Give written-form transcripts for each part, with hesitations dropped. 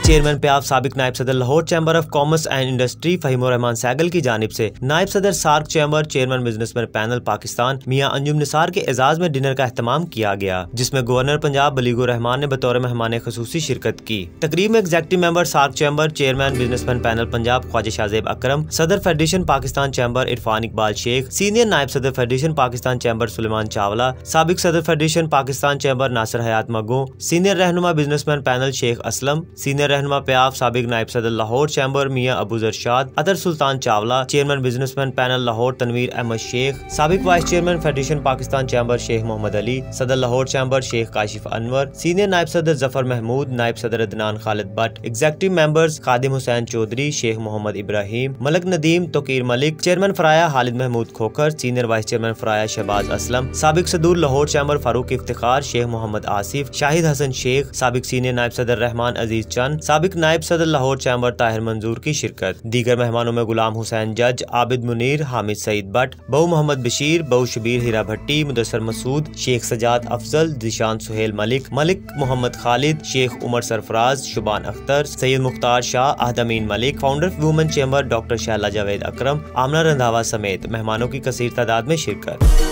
Chairman प्याफ साबिक नायब सदर Lahore chamber of commerce and industry Fahim Rehman Saigal की जानिब से नायब सदर SAARC chamber chairman businessman panel Pakistan Mian Anjum Nisar के एजाज में डिनर का एहतमाम किया गया, जिसमें गवर्नर पंजाब बलीगुर रहमान ने बतौर मेहमान खुसूसी शिरकत की। तकरीब में executive member SAARC chamber chairman businessman panel Punjab Khawaja Shahzeb Akram, सदर federation Pakistan chamber Irfan Iqbal Sheikh, senior नायब सदर फेडरेशन पाकिस्तान चैम्बर सुलेमान चावला, साबिक सदर federation Pakistan chamber Nasir Hayat Mago, senior रहनुमा businessman panel Sheikh Aslam, senior रहनुमा प्याफ साबिक नायब सदर Lahore chamber Mian Abu Zarshad, Athar Sultan Chawla, chairman businessman panel Lahore Tanveer Ahmed Sheikh, साबिक vice chairman federation Pakistan chamber Sheikh Mohammad Ali, सदर लाहौर चैम्बर शेख काशिफ अनवर, सीनियर नायब सदर जफर महमूद, नायब सदर Adnan Khalid Bhatt, executive members Khadim Hussain Chaudhry, Sheikh Mohammad Ibrahim, Malak Nadeem, Tauqeer Malik, chairman फराया Khalid Mahmood Khokhar, senior vice chairman फराया शहबाज असलम, साबिक सदूर लाहौर चैम्बर फारूक इफ्तिखार, शेख मोहम्मद आसिफ, शाहिद हसन शेख, साबिक सीनियर नायब सदर रहमान अजीज चंद, साबिक नायब सदर लाहौर चैम्बर ताहिर मंजूर की शिरकत। दीगर मेहमानों में गुलाम हुसैन जज, आबिद मुनीर, हामिद सईद भट्ट, बहु मोहम्मद बशीर, बहु शबीर हीरा भट्टी, मुदस्सर मसूद, शेख सजाद अफजल, दिशान सुहेल मलिक, मलिक मोहम्मद खालिद, शेख उमर सरफराज, शुबान अख्तर, सैयद मुख्तार शाह, अहदमीन Malik, founder women chamber doctor Shahla Javed Akram, Amna Randhawa समेत मेहमानों की कसीर तादाद में शिरकत।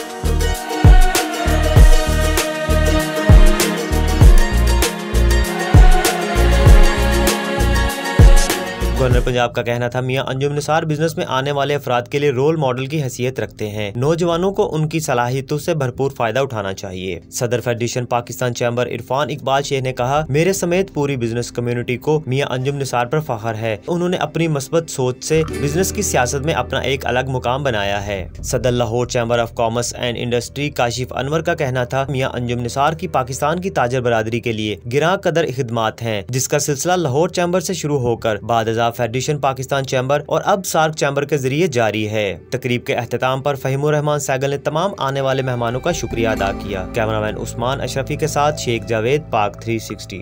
गवर्नर पंजाब का कहना था मियां अंजुम निसार बिजनेस में आने वाले अफराद के लिए रोल मॉडल की हैसियत रखते हैं। नौजवानों को उनकी सलाहियतों से भरपूर फायदा उठाना चाहिए। सदर फेडरेशन पाकिस्तान चैम्बर इरफान इकबाल शेख ने कहा, मेरे समेत पूरी बिजनेस कम्युनिटी को मियां अंजुम निसार पर फख्र है। उन्होंने अपनी मस्बत सोच से बिजनेस की सियासत में अपना एक अलग मुकाम बनाया है। सदर Lahore chamber of commerce and industry Kashif Anwar का कहना था, मियां अंजुम निसार की पाकिस्तान की ताजर बरादरी के लिए गिरां कदर खिदमात हैं, जिसका सिलसिला लाहौर चैम्बर से शुरू होकर बाद फेडरेशन पाकिस्तान चैम्बर और अब सार्क चैम्बर के जरिए जारी है। तकरीब के एहतमाम पर फहीम रहमान सैगल ने तमाम आने वाले मेहमानों का शुक्रिया अदा किया। कैमरामैन उस्मान अशरफी के साथ शेख जावेद, पाक 360।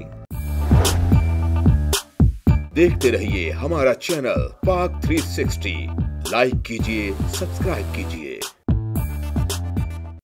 देखते रहिए हमारा चैनल पाक 360, लाइक कीजिए, सब्सक्राइब कीजिए।